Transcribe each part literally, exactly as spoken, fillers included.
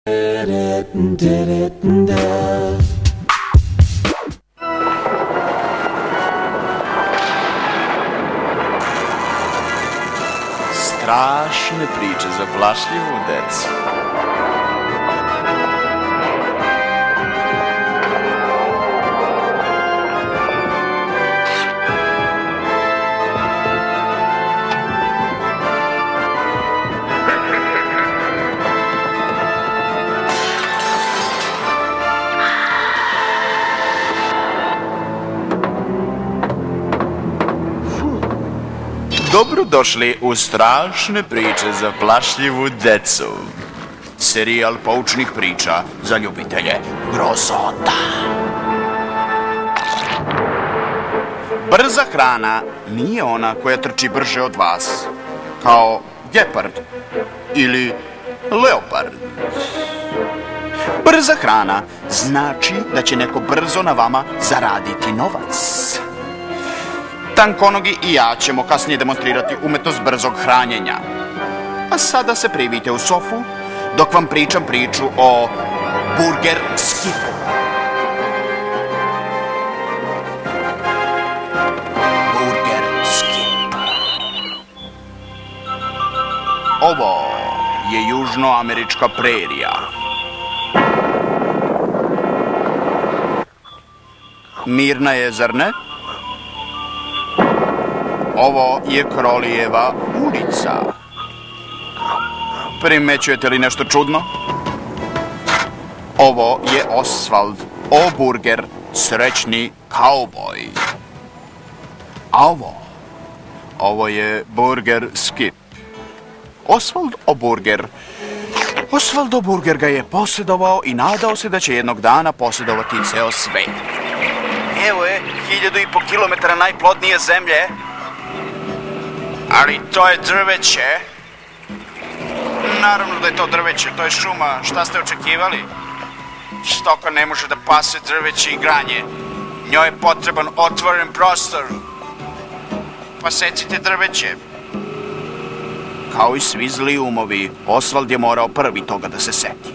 Strašne priče za plašljivu decu. Dobrodošli u Strašne priče za plašljivu decu. Serijal poučnih priča za ljubitelje grozota. Brza hrana nije ona koja trči brže od vas, kao gepard ili leopard. Brza hrana znači da će neko brzo na vama zaraditi novac. Tankonogi i ja ćemo kasnije demonstrirati umetnost brzog hranjenja. A sada se privijte u sofu dok vam pričam priču o Burger Skipu. Burger Skip. Ovo je južnoamerička prerija. Mirna je, zar ne? Ovo je Krolijeva ulica. Primećujete li nešto čudno? Ovo je Osvald Oburger, srećni kauboj. A ovo? Ovo je Burger Skip. Osvald Oburger. Osvald Oburger ga je posjedovao i nadao se da će jednog dana posjedovati ceo svet. Evo je, hiljadu i po kilometara najplodnije zemlje. Ali to je drveće. Naravno da je to drveće, to je šuma. Šta ste očekivali? Stoka ne može da pase drveće i granje. Njoj je potreban otvoren prostor. Pa secite drveće. Kao i svi zli umovi, Osvald je morao prvi toga da se seti.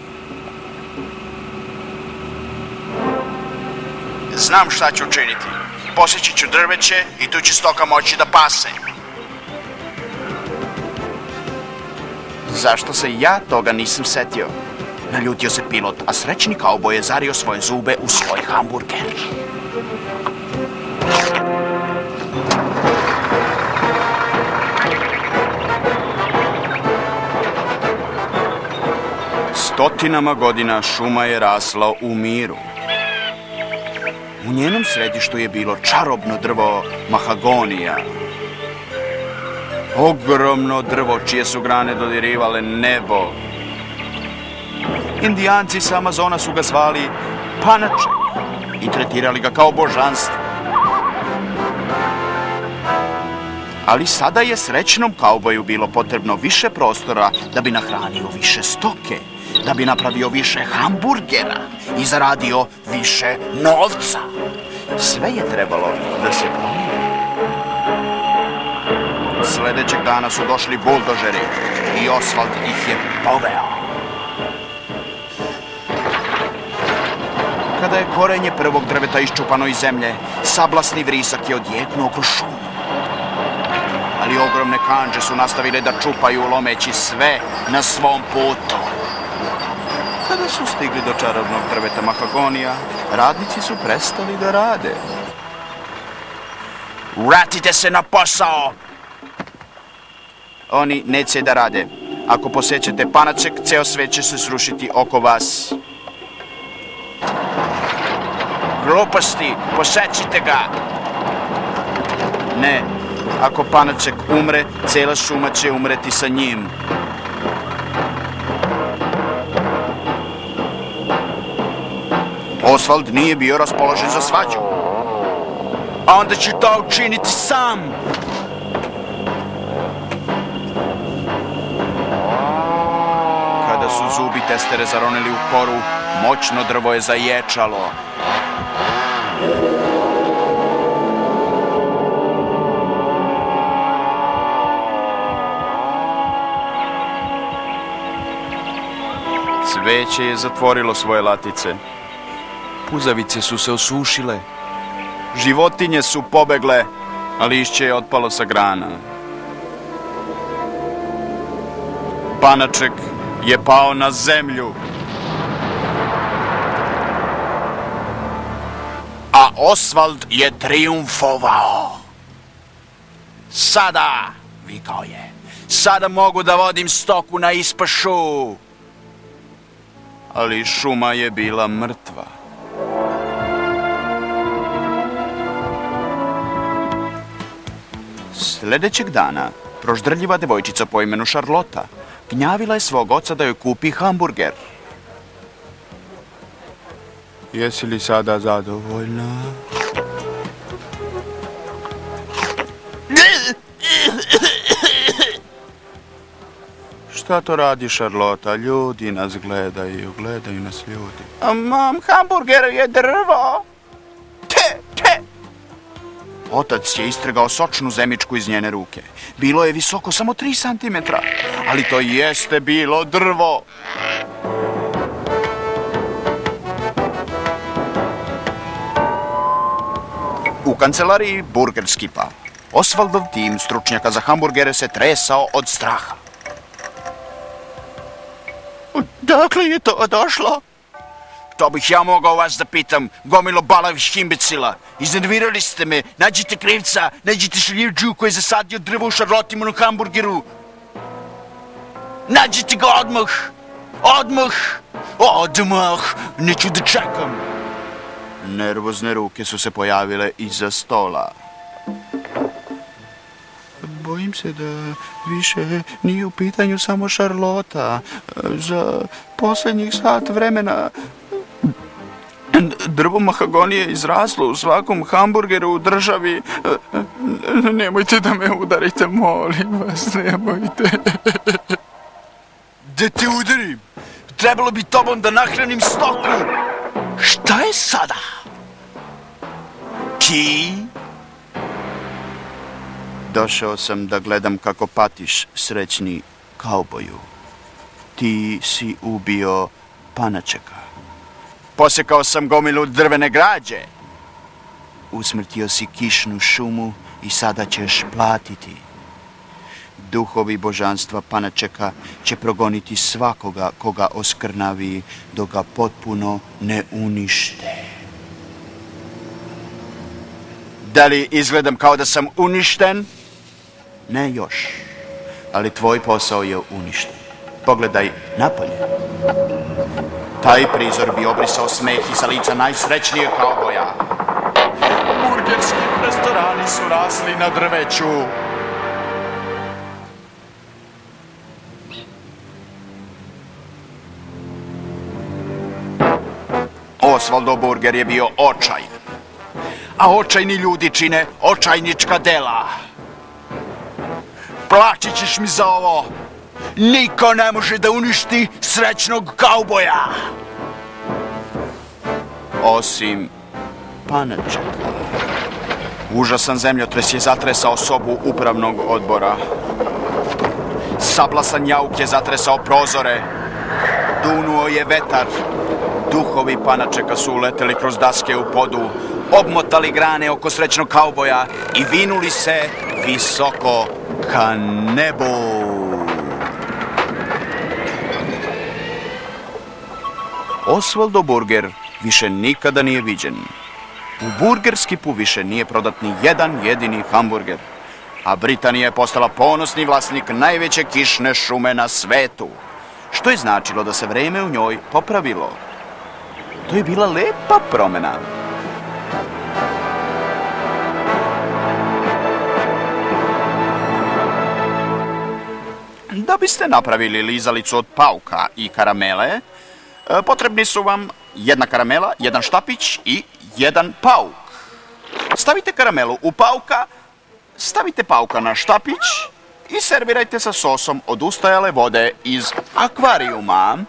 Znam šta ću učiniti. Poseći ću drveće i tu će stoka moći da pase. Zašto se ja toga nisam setio? Naljutio se pilot, a srećni kauboj je zario svoje zube u svoj hamburger. Stotinama godina šuma je rasla u miru. U njenom središtu je bilo čarobno drvo mahagonija. Ogromno drvo čije su grane dodirivale nebo. Indijanci sa Amazona su ga zvali panaček i tretirali ga kao božanstvo. Ali sada je srećnom kauboju bilo potrebno više prostora da bi nahranio više stoke, da bi napravio više hamburgera i zaradio više novca. Sve je trebalo da se promijeni. Sledećeg dana su došli buldožeri i Osvald ih je poveo. Kada je korenje prvog drveta iščupano iz zemlje, sablasni vrisak je odjeknuo kroz šumu. Ali ogromne kandže su nastavile da čupaju, lomeći sve na svom putu. Kada su stigli do čarobnog drveta mahagonija, radnici su prestali da rade. Vratite se na posao! Oni neće da rade. Ako posećete panaček, ceo svet će se srušiti oko vas. Gluposti, posećite ga! Ne, ako panaček umre, cela šuma će umreti sa njim. Osvald nije bio raspoložen za svađu. A onda ću to učiniti sam! Kada su zubi testere zaronili u koru, moćno drvo je zaječalo. Drveće je zatvorilo svoje latice. Puzavice su se osušile. Životinje su pobegle, a lišće je otpalo sa grana. Panaček je pao na zemlju. A Osvald je trijumfovao. Sada, vikao je, sada mogu da vodim stoku na ispašu. Ali šuma je bila mrtva. Sljedećeg dana, proždrljiva devojčica po imenu Šarlota gnjavila je svog oca da joj kupi hamburger. Jesi li sada zadovoljna? Šta to radi, Šarlota? Ljudi nas gledaju, gledaju nas ljudi. A mam, hamburger je drvo. Te, te. Otac je istrgao sočnu zemičku iz njene ruke. Bilo je visoko samo tri santimetra, ali to jeste bilo drvo. U kancelariji Burger Skipa Osvaldov tim stručnjaka za hamburgere se tresao od straha. Dakle je to došlo? To bih ja mogao vas da pitam, gomilo balavih imbecila. Iznervirali ste me, nađite krivca, nađite šaljivđu koji je zasadio drvo u Šarlotinom hamburgeru. Nađite ga odmah, odmah, odmah, neću da čekam. Nervozne ruke su se pojavile iza stola. Bojim se da više nije u pitanju samo Šarlota. Za posljednjih sat vremena drvo mahagonije izraslo u svakom hamburgeru u državi. Nemojte da me udarite, molim vas, nemojte. Da te udarim? Trebalo bi tobom da nahranim stoku. Šta je sada? Ti? Došao sam da gledam kako patiš, srećni kauboju. Ti si ubio Panačeka. Posekao sam gomilu drvene građe. Usmrtio si kišnu šumu i sada ćeš platiti. Duhovi božanstva Panačeka će progoniti svakoga koga oskrnavi dok ga potpuno ne unište. Da li izgledam kao da sam uništen? Ne još, ali tvoj posao je uništen. Pogledaj napolje. Taj prizor bi obrisao smeh i sa lica najsrećnijeg kauboja. Burgerski restorani su rasli na drveću. Osvaldov burger je bio očajan. A očajni ljudi čine očajnička dela. Plaćat ćeš mi za ovo. Niko ne može da uništi srećnog kauboja. Osim Panačeka. Užasan zemljotres je zatresao sobu upravnog odbora. Sablasan jauk je zatresao prozore. Dunuo je vetar. Duhovi Panačeka su uleteli kroz daske u podu, obmotali grane oko srećnog kauboja i vinuli se visoko ka nebu. Osvaldov burger više nikada nije viđen. U Burger Skipu više nije prodat ni jedan jedini hamburger, a Britanija je postala ponosni vlasnik najveće kišne šume na svetu, što je značilo da se vreme u njoj popravilo. To je bila lepa promena. Da biste napravili lizalicu od pauka i karamele, potrebni su vam jedna karamela, jedan štapić i jedan pauk. Stavite karamelu u pauka, stavite pauka na štapić i servirajte sa sosom od ustajale vode iz akvarijuma.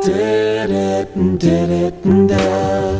did it, did it, did it.